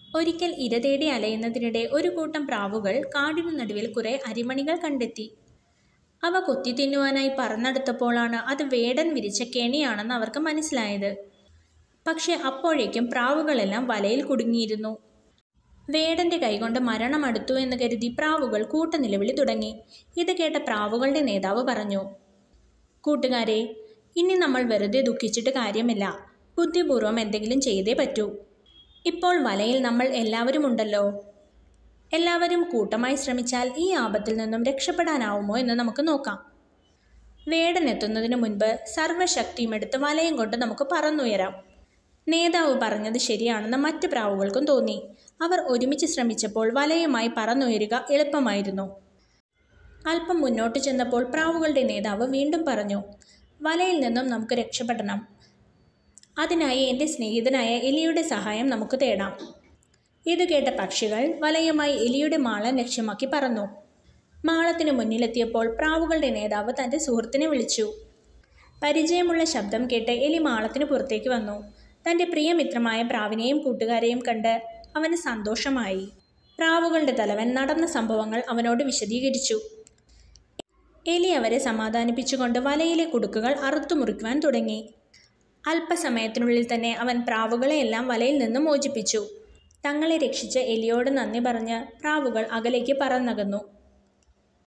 ഒരിക്കൽ ഇര തേടി അലയുന്നതിനിടെ ഒരു കൂട്ടം പ്രാവുകൾ കാടിനു നടുവിൽ കുറെ അരിമണികൾ കണ്ടെത്തി. അവ കൊത്തി തിന്നുവാനായി പറന്നെടുത്തപ്പോഴാണ് അത് വേടൻ വിരിച്ച കെണിയാണെന്ന് അവർക്ക് മനസ്സിലായത്. പക്ഷെ അപ്പോഴേക്കും പ്രാവുകളെല്ലാം വലയിൽ കുടുങ്ങിയിരുന്നു. വേടന്റെ കൈകൊണ്ട് മരണം അടുത്തു എന്ന് കരുതി പ്രാവുകൾ കൂട്ടനിലവിളി തുടങ്ങി. ഇത് കേട്ട പ്രാവുകളുടെ നേതാവ് പറഞ്ഞു, കൂട്ടുകാരെ, ഇനി നമ്മൾ വെറുതെ ദുഃഖിച്ചിട്ട് കാര്യമില്ല. ബുദ്ധിപൂർവം എന്തെങ്കിലും ചെയ്തേ പറ്റൂ. ഇപ്പോൾ വലയിൽ നമ്മൾ എല്ലാവരും ഉണ്ടല്ലോ. എല്ലാവരും കൂട്ടമായി ശ്രമിച്ചാൽ ഈ ആപത്തിൽ നിന്നും രക്ഷപ്പെടാനാവുമോ എന്ന് നമുക്ക് നോക്കാം. വേടൻ എത്തുന്നതിന് മുൻപ് സർവ്വശക്തിയുമെടുത്ത് വലയം കൊണ്ട് നമുക്ക് പറന്നുയരാം. നേതാവ് പറഞ്ഞത് ശരിയാണെന്ന് മറ്റ് പ്രാവുകൾക്കും തോന്നി. അവർ ഒരുമിച്ച് ശ്രമിച്ചപ്പോൾ വലയുമായി പറന്നുയരുക എളുപ്പമായിരുന്നു. അല്പം മുന്നോട്ട് ചെന്നപ്പോൾ പ്രാവുകളുടെ നേതാവ് വീണ്ടും പറഞ്ഞു, വലയിൽ നിന്നും നമുക്ക് രക്ഷപ്പെടണം. അതിനായി എൻ്റെ സ്നേഹിതനായ എലിയുടെ സഹായം നമുക്ക് തേടാം. ഇത് കേട്ട പക്ഷികൾ വലയുമായി എലിയുടെ മാളം ലക്ഷ്യമാക്കി പറന്നു. മാളത്തിന് മുന്നിലെത്തിയപ്പോൾ പ്രാവുകളുടെ നേതാവ് തൻ്റെ സുഹൃത്തിനെ വിളിച്ചു. പരിചയമുള്ള ശബ്ദം കേട്ട് എലി മാളത്തിന് പുറത്തേക്ക് വന്നു. തൻ്റെ പ്രിയമിത്രമായ പ്രാവിനെയും കൂട്ടുകാരെയും കണ്ട് അവന് സന്തോഷമായി. പ്രാവുകളുടെ തലവൻ നടന്ന സംഭവങ്ങൾ അവനോട് വിശദീകരിച്ചു. എലി അവരെ സമാധാനിപ്പിച്ചുകൊണ്ട് വലയിലെ കുടുക്കുകൾ അറുത്തു മുറിക്കുവാൻ തുടങ്ങി. അല്പസമയത്തിനുള്ളിൽ തന്നെ അവൻ പ്രാവുകളെയെല്ലാം വലയിൽ നിന്ന് മോചിപ്പിച്ചു. തങ്ങളെ രക്ഷിച്ച എലിയോട് നന്ദി പറഞ്ഞ് പ്രാവുകൾ അകലേക്ക് പറന്നകന്നു.